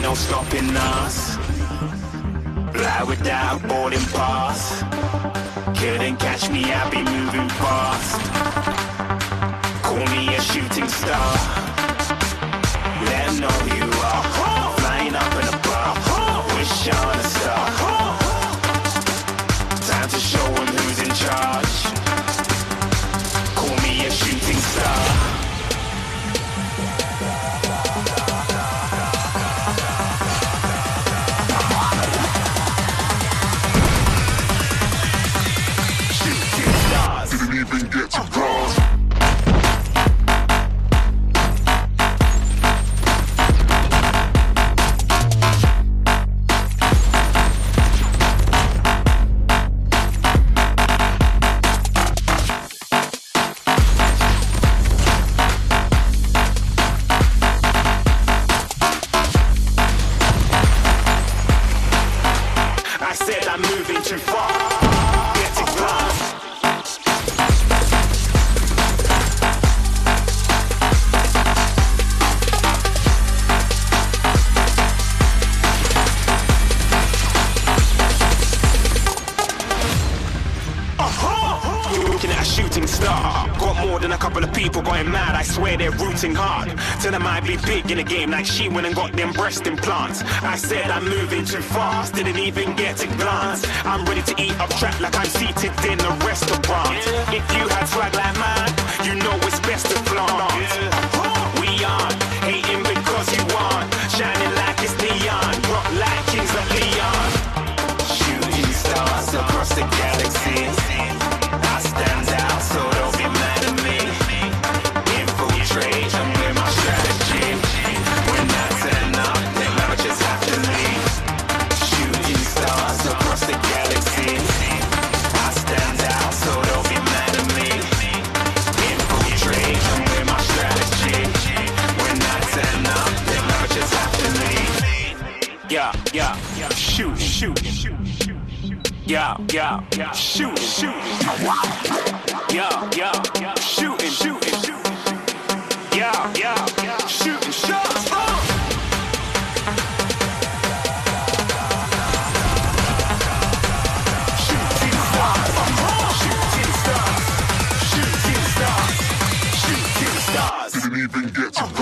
no stopping us. Fly without boarding pass. Couldn't catch me, I'll be moving fast. Call me a shooting star. Let 'em know who you are. Flying up in a bar. Wish on a star. Time to show 'em who's in charge. Call me a shooting star. Didn't even get to cross. I said I'm moving too far. Get to glass. Looking at a shooting star. Got more than a couple of people going mad. I swear they're rooting hard. Tell them I'd be big in the game like she went and got them breast implants. I said I'm moving too fast. Didn't even get to glance. I'm ready to eat up track like I'm seated in a restaurant. If you had swag like mine, you know it's best to flaunt. We aren't hating because you aren't. Shining like it's neon. Rock like kings of Leon. Shooting stars across the galaxy. I stand out, so don't be mad at me. Infiltrate, I'm with my strategy. When I turn up, then I just have to leave. Shooting stars across the galaxy. I stand out, so don't be mad at me. Infiltrate, I'm with my strategy. When I turn up, then I just have to leave. Yeah, shoot, shoot. Yeah, shoot, shoot. Yeah, shooting, shooting. Yeah, shooting shots. Shooting stars. Shooting stars. Shooting stars. Shooting stars. Didn't even get to